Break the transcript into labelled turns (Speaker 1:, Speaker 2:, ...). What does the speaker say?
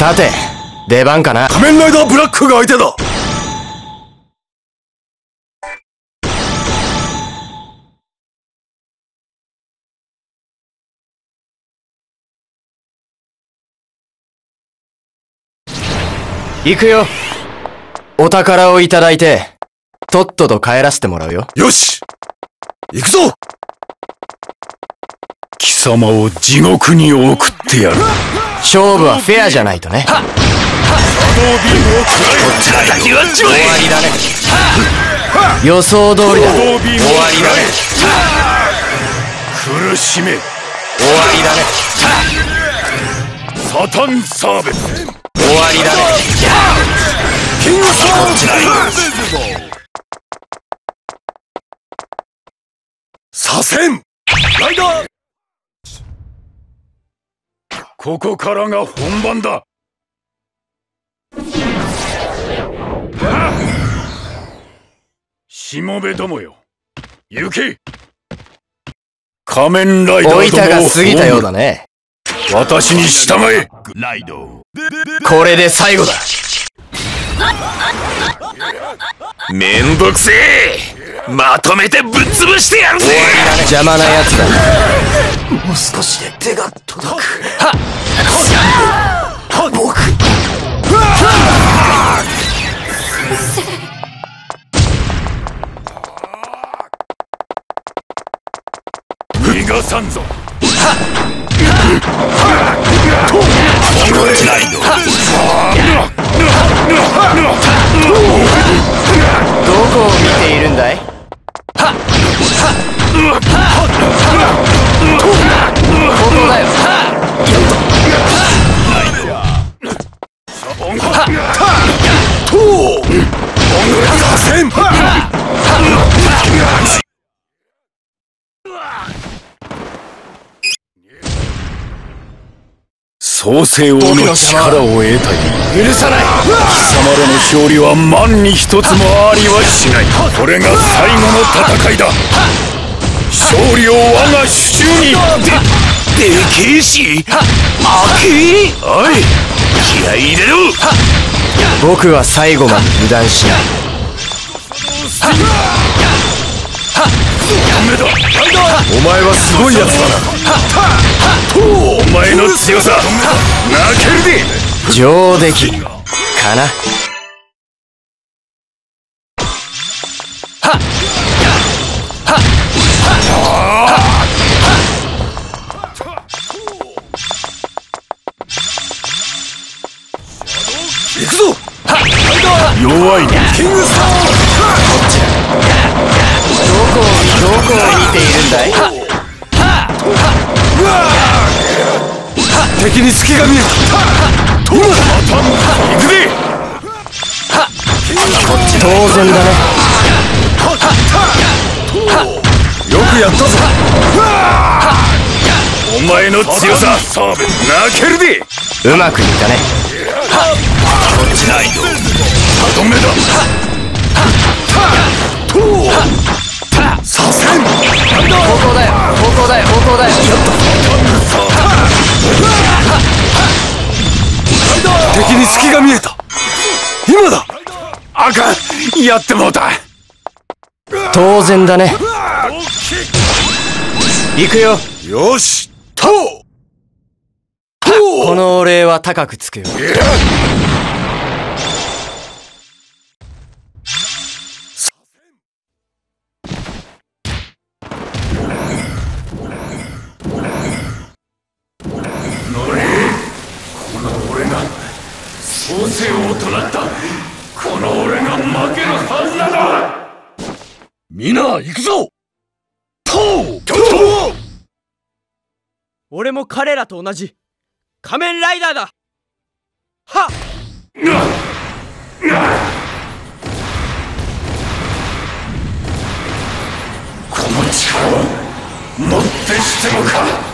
Speaker 1: さて、出番かな。
Speaker 2: 仮面ライダーブラックが相手だ。
Speaker 1: 行くよ。お宝をいただいて、とっとと帰らせてもらうよ。
Speaker 2: よし、行くぞ。貴様を地獄に送ってやる。
Speaker 1: 勝負はフェアじゃないとね。
Speaker 2: シャドウビームを食らえ。こっちの敵は終わりだね。
Speaker 1: 予想通りだ。終わりだね。
Speaker 2: 苦しめ。
Speaker 1: 終わりだね。
Speaker 2: サタンサーベル。
Speaker 1: 終わりだね。
Speaker 2: キングサーベル。左遷ライダー。ここからが本番だ。しもべどもよ、行け。仮面ライダーどもを
Speaker 1: おいたが過ぎたようだね。
Speaker 2: 私に従え。
Speaker 3: ライド。
Speaker 1: これで最後だ。
Speaker 2: めんどくせえ。まとめてぶっ潰してやるぜ。
Speaker 1: 邪魔なやつだ。
Speaker 2: もう少しで手が届く。僕。逃がさんぞ。ライド。
Speaker 1: どこを見ているんだい？ここだよ。
Speaker 2: 創世王の力を得たい。
Speaker 1: 許さない。
Speaker 2: 貴様らの勝利は万に一つもありはしない。これが最後の戦いだ。勝利を我が手中に。でけえし悪意。おい、気合い入れろ。
Speaker 1: 僕は最後まで油断しない。
Speaker 2: お前はすごいやつだな。お前の強さ泣けるで。
Speaker 1: 上出来かな。
Speaker 2: 行くぞ。弱いね。キングスター。
Speaker 1: どこを見ているんだい？
Speaker 2: 敵に隙が見えた。今だ。行くぜ。
Speaker 1: 当然だね。
Speaker 2: よくやったぞ。お前の強さ泣けるで。
Speaker 1: うまくいったね。
Speaker 2: ライド歯止めだ。左遷。
Speaker 1: ここだよ。ここだよ。ここだよ。
Speaker 2: 敵に隙が見えた。今だ。あかん、やってもうた。
Speaker 1: 当然だね。行くよ。
Speaker 2: よし。
Speaker 1: このお礼は高くつくよ。
Speaker 2: 創世王となったこの俺が負けるはずなど。みんな行くぞ。
Speaker 4: 俺も彼らと同じ仮面ライダーだ。はっ。
Speaker 2: この力はもってしてもか。